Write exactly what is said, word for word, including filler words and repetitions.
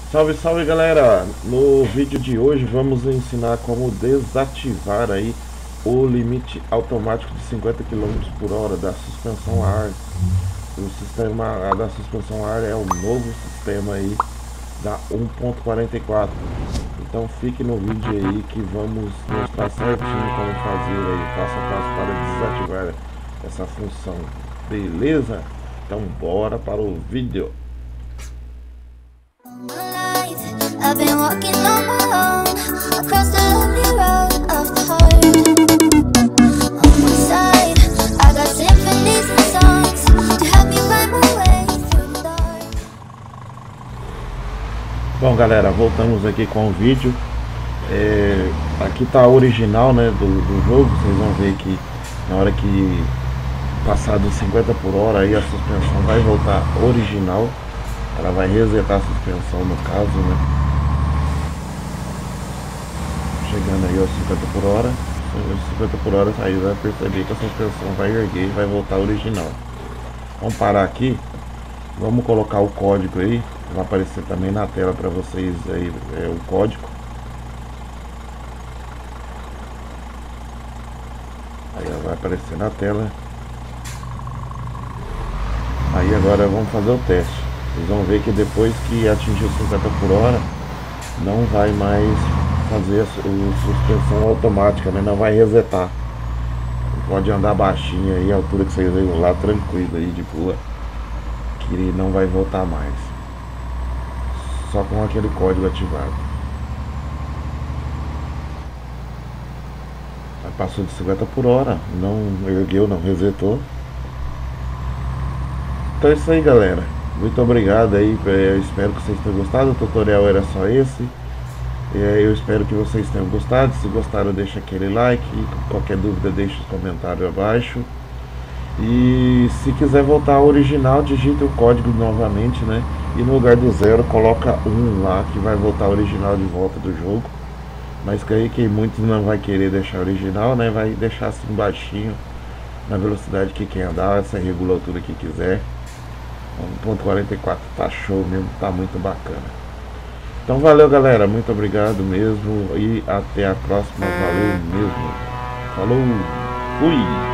Salve, salve galera! No vídeo de hoje vamos ensinar como desativar aí o limite automático de cinquenta quilômetros por hora da suspensão a ar. O sistema da suspensão a ar é o novo sistema aí da um ponto quarenta e quatro. Então fique no vídeo aí que vamos mostrar certinho como fazer aí, passo a passo para desativar essa função. Beleza? Então bora para o vídeo. I've been walking on my own across the lonely road of the heart. On one side, I got symphonies and songs to help me find my way through the dark. Bom galera, voltamos aqui com o vídeo. É, aqui tá a original, né, do, do jogo. Vocês vão ver que na hora que passar dos cinquenta por hora aí a suspensão vai voltar original. Ela vai resetar a suspensão no caso, né? Chegando aí aos cinquenta por hora, cinquenta por hora aí vai perceber que a suspensão vai erguer e vai voltar original. Vamos parar aqui, vamos colocar o código aí, vai aparecer também na tela para vocês aí é, o código. Aí vai aparecer na tela. Aí agora vamos fazer o teste. Vocês vão ver que depois que atingir os cinquenta por hora não vai mais fazer a suspensão automática, né? Não vai resetar. Pode andar baixinho aí, a altura que vocês veem lá, tranquilo aí, de boa, que ele não vai voltar mais, só com aquele código ativado. Aí passou de cinquenta por hora, não ergueu, não resetou. Então é isso aí galera, muito obrigado aí, eu espero que vocês tenham gostado. O tutorial era só esse. Eu espero que vocês tenham gostado. Se gostaram, deixa aquele like. Qualquer dúvida, deixa os comentários abaixo. E se quiser voltar ao original, digite o código novamente, né? E no lugar do zero, coloca um lá, que vai voltar ao original de volta do jogo. Mas creio que muitos não vai querer deixar original, né? Vai deixar assim baixinho, na velocidade que quer andar. Essa regula a altura que quiser. um ponto quarenta e quatro tá show mesmo, tá muito bacana. Então valeu galera, muito obrigado mesmo e até a próxima, valeu mesmo, falou, fui!